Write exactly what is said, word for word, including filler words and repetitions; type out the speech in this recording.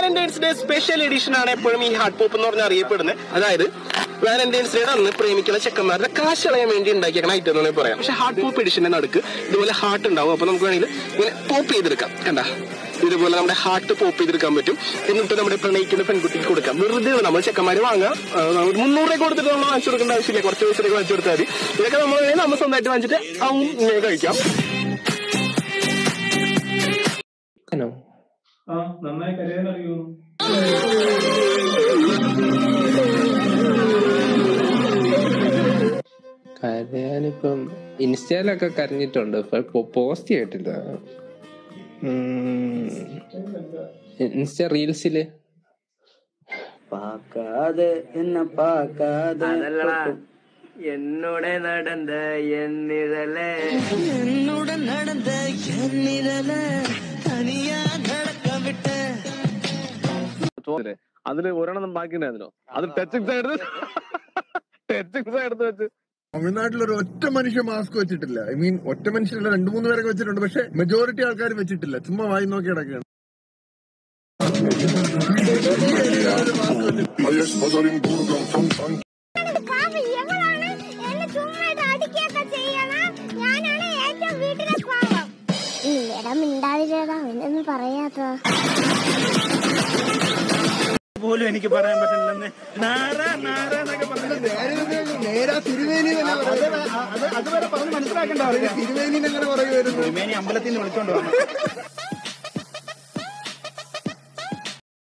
Valentine's day special edition ആണ് എപ്പോഴും ഈ ഹാർട്ട് പോപ്പ് എന്ന് പറഞ്ഞാൽ അറിയപ്പെടുന്നത്. അതായത് വാലന്റൈൻസ് ഡേയുടെ അന്ന് പ്രേമിക്കുന്ന ചെക്കന്മാരുടെ കാശ് കളയാൻ വേണ്ടി ഉണ്ടാക്കിയേക്കണ ഐറ്റം എന്ന് പറയാം. പക്ഷെ ഹാർട്ട് പോപ്പ് എഡിഷന്റെ നടുക്ക് ഇതുപോലെ ഹാർട്ട് ഉണ്ടാവും. അപ്പൊ നമുക്ക് വേണമെങ്കിൽ ഇങ്ങനെ പോപ്പ് ചെയ്തെടുക്കാം. കണ്ട, ഇതുപോലെ നമ്മുടെ ഹാർട്ട് പോപ്പ് ചെയ്തെടുക്കാൻ പറ്റും. എന്നിട്ട് നമ്മുടെ പ്രണയിക്കുന്ന പെൺകുട്ടിക്ക് കൊടുക്കാം. വെറുതെ നമ്മൾ ചെക്കന്മാര് വാങ്ങാം. മുന്നൂറ് രൂപ കൊടുത്തിട്ട് നമ്മൾ വാങ്ങിച്ചു കൊടുക്കേണ്ട ആവശ്യമില്ല. കുറച്ച് പൈസ വാങ്ങിച്ചു കൊടുത്താൽ മതി. ഇതൊക്കെ നമ്മൾ നമ്മൾ സ്വന്തമായിട്ട് വാങ്ങിച്ചിട്ട് ആവും ഇങ്ങനെ കഴിക്കാം. നന്നായി കരയാൻ അറിയോ? കരയാനിപ്പം ഇൻസ്റ്റയിലൊക്കെ കരഞ്ഞിട്ടുണ്ട്, പോസ്റ്റ് ചെയ്തിട്ടില്ല. ഇൻസ്റ്റ റീൽസില് പാക്കാതെ എന്നെ പാക്കാതെ എന്നോട് നടന്ന എന്നിഴലേ എന്നോട് നടന്ന എന്നിഴലേ തനിയാ നടക്കം വിട്ട് അതില് ഒരെണ്ണം ബാക്കിണ്ടായിരുന്നല്ലോ. അത് ടച്ചിങ് സൈഡ് ടച്ചിങ് സൈഡ് വെച്ച് തമിഴ്നാട്ടിലൊരു ഒറ്റ മനുഷ്യ മാസ്ക് വെച്ചിട്ടില്ല. ഐ മീൻ ഒറ്റ മനുഷ്യരല്ല, രണ്ടു മൂന്ന് പേരൊക്കെ വെച്ചിട്ടുണ്ട്. പക്ഷെ മെജോറിറ്റി ആൾക്കാർ വെച്ചിട്ടില്ല. ചുമ്മാ വായി നോക്കി കിടക്കുകയാണ്. പോലും എനിക്ക് പറയാൻ പറ്റില്ലെന്ന് നേരാ തിരുവേലി അതുവരെ പറഞ്ഞ് മനസ്സിലാക്കണ്ട. തിരുവേലി അങ്ങനെ പറയുമായിരുന്നു. തിരുമേനി അമ്പലത്തിൽ നിന്ന് വിളിച്ചോണ്ട് വന്നു.